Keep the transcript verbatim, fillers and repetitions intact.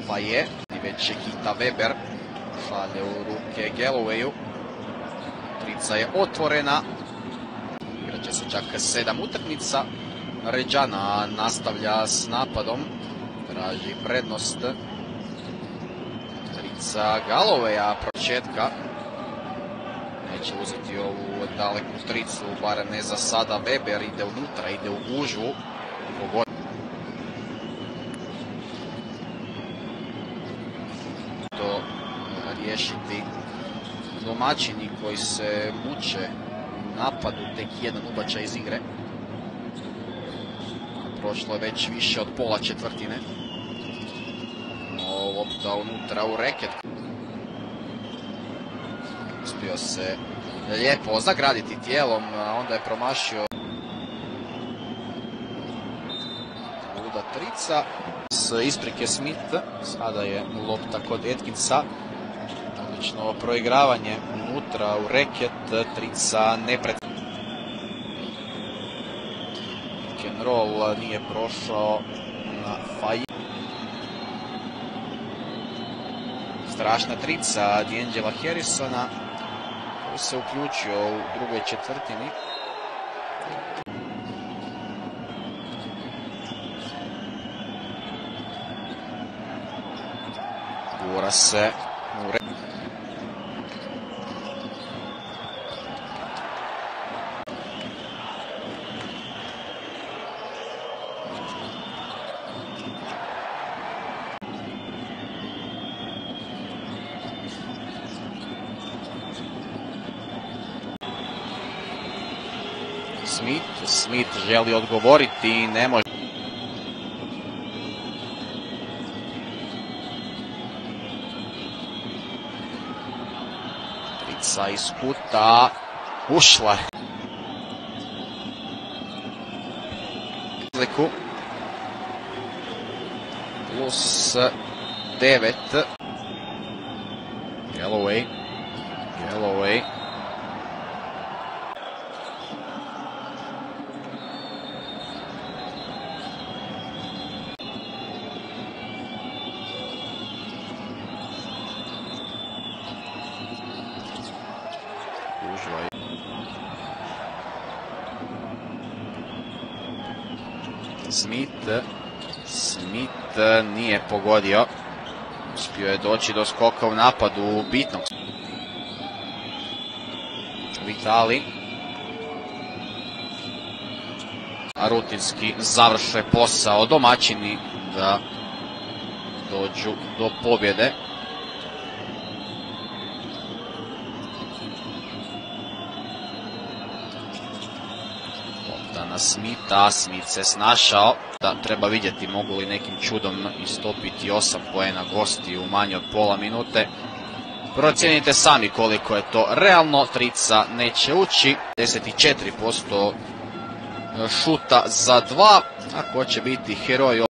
pa je. I već je hita Weber. Šalje u ruke Gallowayu. Trica je otvorena. Igraće se čak sedam utakmica. Ređana nastavlja s napadom. Traži prednost. Trica Gallowaya početka. Neće uzeti ovu daleku tricu, barem ne za sada. Weber ide unutra, ide u gužvu. To riješiti domaćini koji se muče u napadu, tek jedan ubačaj iz igre. Prošlo je već više od pola četvrtine. Lopta unutra u reket. Uspio se lijepo zagraditi tijelom, a onda je promašio. Luda trica s isprike Smith. Sada je lopta kod Atkinsa. Odlično proigravanje unutra u reket. Trica nepred... Pick and roll nije prošao na Faji. Strašna trica D'Angela Harrisona, koji se uključio u drugoj četvrtini. Gura se u re... Smith, Smith želi odgovoriti i ne može. Trica iz kuta, ušla je. Plus devet. Galloway, Galloway. Smith, Smith nije pogodio. Uspio je doći do skoka u napadu bitnog. Vitali. A rutinski završe posao domaćini da dođu do pobjede. Na Smitha, Smith se snašao. Da, treba vidjeti mogu li nekim čudom istopiti osam poena gosti u manje od pola minute. Procijenite sami koliko je to realno. Trica neće ući. pedeset četiri posto šuta za dva. A ko će biti heroj